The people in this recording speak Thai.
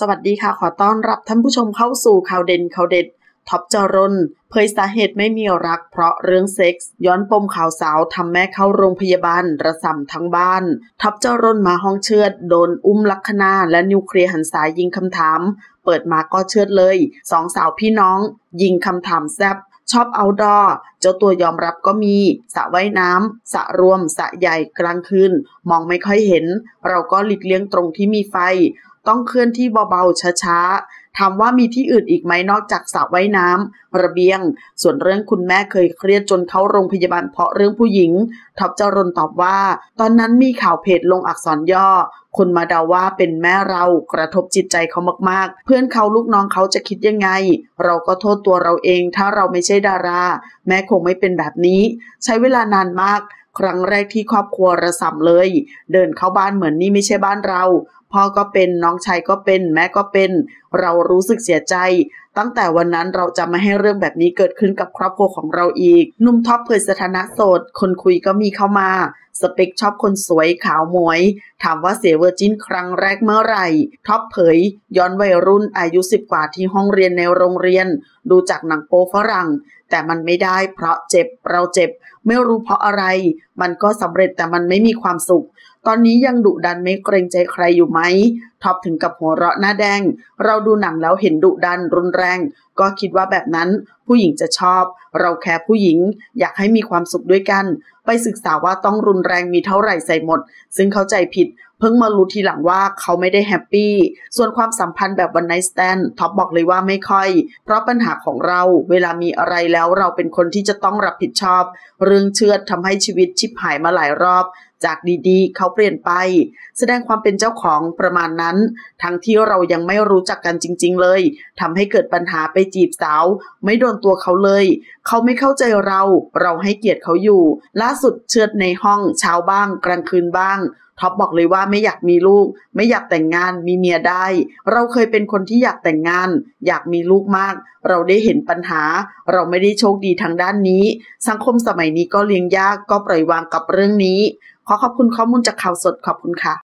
สวัสดีค่ะขอต้อนรับท่านผู้ชมเข้าสู่ข่าวเด่นข่าวเด็ดท็อปจรนเผยสาเหตุไม่มีรักเพราะเรื่องเซ็กส์ย้อนปมข่าวสาวทำแม่เข้าโรงพยาบาลระส่ำทั้งบ้านท็อปจรนมาห้องเชือดโดนอุ้มลักษณาและนิวเคลียร์หันษายิงคำถามเปิดมาก็เชือดเลยสองสาวพี่น้องยิงคำถามแซบชอบเอาท์ดอร์เจ้าตัวยอมรับก็มีสระว่ายน้ำสระรวมสระใหญ่กลางคืนมองไม่ค่อยเห็นเราก็หลีกเลี่ยงตรงที่มีไฟต้องเคลื่อนที่เบาๆช้าๆถามว่ามีที่อื่นอีกไหมนอกจากสระว่ายน้ำระเบียงส่วนเรื่องคุณแม่เคยเครียดจนเข้าโรงพยาบาลเพราะเรื่องผู้หญิงท็อปจรนตอบว่าตอนนั้นมีข่าวเพจลงอักษรย่อคนมาเดาว่าเป็นแม่เรากระทบจิตใจเขามากๆเพื่อนเขาลูกน้องเขาจะคิดยังไงเราก็โทษตัวเราเองถ้าเราไม่ใช่ดาราแม่คงไม่เป็นแบบนี้ใช้เวลานานมากครั้งแรกที่ครอบครัวระส่ำเลยเดินเข้าบ้านเหมือนนี่ไม่ใช่บ้านเราพ่อก็เป็นน้องชายก็เป็นแม่ก็เป็นเรารู้สึกเสียใจตั้งแต่วันนั้นเราจะไม่ให้เรื่องแบบนี้เกิดขึ้นกับครอบครัวของเราอีกหนุ่มท็อปเผยสถานะโสดคนคุยก็มีเข้ามาสเปคชอบคนสวยขาวหมวยถามว่าเสียเวอร์จินครั้งแรกเมื่อไหร่ท็อปเผยย้อนวัยรุ่นอายุ10 กว่าที่ห้องเรียนในโรงเรียนดูจากหนังโป๊ฝรั่งแต่มันไม่ได้เพราะเจ็บเราเจ็บไม่รู้เพราะอะไรมันก็สำเร็จแต่มันไม่มีความสุขตอนนี้ยังดุดันไม่เกรงใจใครอยู่ไหมท็อปถึงกับหัวเราะหน้าแดงเราดูหนังแล้วเห็นดุดันรุนแรงก็คิดว่าแบบนั้นผู้หญิงจะชอบเราแค่ผู้หญิงอยากให้มีความสุขด้วยกันไปศึกษาว่าต้องรุนแรงมีเท่าไหร่ใส่หมดซึ่งเข้าใจผิดเพิ่งมารู้ทีหลังว่าเขาไม่ได้แฮปปี้ส่วนความสัมพันธ์แบบวันไนท์สแตนด์ท็อปบอกเลยว่าไม่ค่อยเพราะปัญหาของเราเวลามีอะไรแล้วเราเป็นคนที่จะต้องรับผิดชอบเรื่องเชือดทำให้ชีวิตชิบหายมาหลายรอบจากดีๆเขาเปลี่ยนไปแสดงความเป็นเจ้าของประมาณนั้นทั้งที่เรายังไม่รู้จักกันจริงๆเลยทำให้เกิดปัญหาไปจีบสาวไม่โดนตัวเขาเลยเขาไม่เข้าใจเราให้เกียรติเขาอยู่ล่าสุดเชือดในห้องเช้าบ้างกลางคืนบ้างท็อปบอกเลยว่าไม่อยากมีลูกไม่อยากแต่งงานมีเมียได้เราเคยเป็นคนที่อยากแต่งงานอยากมีลูกมากเราได้เห็นปัญหาเราไม่ได้โชคดีทางด้านนี้สังคมสมัยนี้ก็เลี้ยงยากก็ปล่อยวางกับเรื่องนี้ขอขอบคุณข้อมูลจากข่าวสดขอบคุณค่ะ